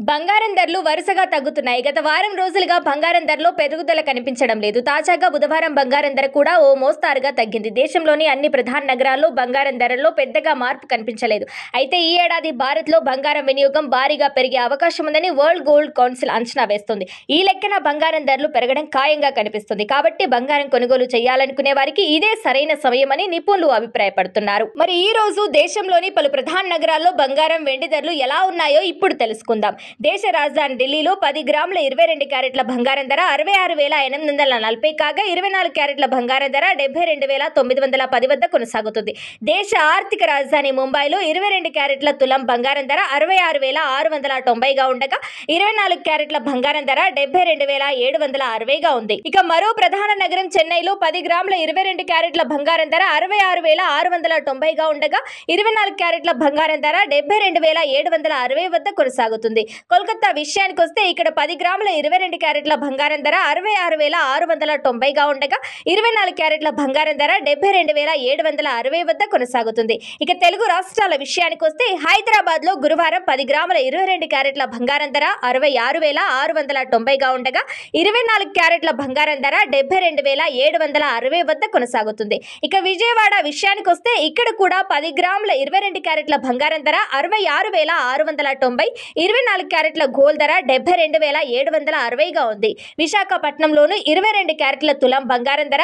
బంగారం ధరలు వరుసగా తగ్గుతున్నాయి. గత వారం రోజులుగా బంగారం ధరలో పెరుగుదల కనిపించడం లేదు. తాజాగా బుధవారం బంగారం ధర కూడా ఓ మోస్తారుగా తగ్గింది. దేశంలోని అన్ని ప్రధాన నగరాల్లో బంగారం ధరల్లో పెద్దగా మార్పు కనిపించలేదు. అయితే ఈ ఏడాది భారత్లో బంగారం వినియోగం భారీగా పెరిగే అవకాశం ఉందని వరల్డ్ గోల్డ్ కౌన్సిల్ అంచనా వేస్తోంది. ఈ లెక్కన బంగారం ధరలు పెరగడం ఖాయంగా కనిపిస్తుంది. కాబట్టి బంగారం కొనుగోలు చేయాలనుకునే వారికి ఇదే సరైన సమయమని నిపుణులు అభిప్రాయపడుతున్నారు. మరి ఈ రోజు దేశంలోని పలు ప్రధాన నగరాల్లో బంగారం, వెండి ధరలు ఎలా ఉన్నాయో ఇప్పుడు తెలుసుకుందాం. దేశ రాజధాని ఢిల్లీలో 10 గ్రాముల 22 క్యారెట్ల బంగారం ధర 66,840 కాగా 24 క్యారెట్ల బంగారం ధర 72,910 వద్ద కొనసాగుతుంది. దేశ ఆర్థిక రాజధాని ముంబైలో 22 క్యారెట్ల తులం బంగారం ధర 66,690గా ఉండగా 24 క్యారెట్ల బంగారం ధర 72,760గా ఉంది. ఇక మరో ప్రధాన నగరం చెన్నైలో 10 గ్రాముల 22 క్యారెట్ల బంగారం ధర 66,690గా ఉండగా 24 క్యారెట్ల బంగారం ధర 72,760 వద్ద కొనసాగుతుంది. కోల్కతా విషయానికి వస్తే ఇక్కడ 10 గ్రాముల 22 క్యారెట్ల బంగారం ధర 66,690గా ఉండగా 24 క్యారెట్ల బంగారం ధర 72,760 వద్ద కొనసాగుతుంది. ఇక తెలుగు రాష్ట్రాల విషయానికి వస్తే హైదరాబాద్ లో గురువారం 10 గ్రాముల 22 క్యారెట్ల బంగారం ధర 66,690గా ఉండగా 24 క్యారెట్ల బంగారం ధర 72,760 వద్ద కొనసాగుతుంది. ఇక విజయవాడ విషయానికి వస్తే ఇక్కడ కూడా 10 గ్రాముల 22 క్యారెట్ల బంగారం ధర 66,690, 24 క్యారెట్ల గోల్డ్ ధర 72,760గా ఉంది. విశాఖపట్నంలోను 22 క్యారెట్ల తులం బంగారం ధర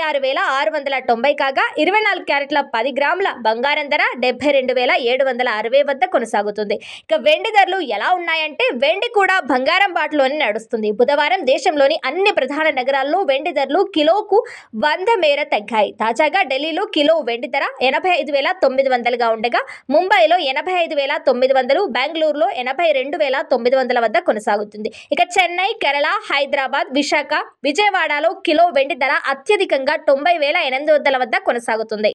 66,690 కాగా 24 క్యారెట్ల 10 గ్రాముల బంగారం ధర 72,760 వద్ద కొనసాగుతుంది. ఇక వెండి ధరలు ఎలా ఉన్నాయంటే వెండి కూడా బంగారం బాటలోనే నడుస్తుంది. బుధవారం దేశంలోని అన్ని ప్రధాన నగరాల్లో వెండి ధరలు కిలోకు 100 మేర తగ్గాయి. తాజాగా ఢిల్లీలో కిలో వెండి ధర 85,900గా ఉండగా ముంబైలో 85,900, బెంగళూరులో 82,900 వద్ద కొనసాగుతుంది. ఇక చెన్నై, కేరళ, హైదరాబాద్, విశాఖ, విజయవాడలో కిలో వెండి ధర అత్యధికంగా 90,800 వద్ద కొనసాగుతుంది.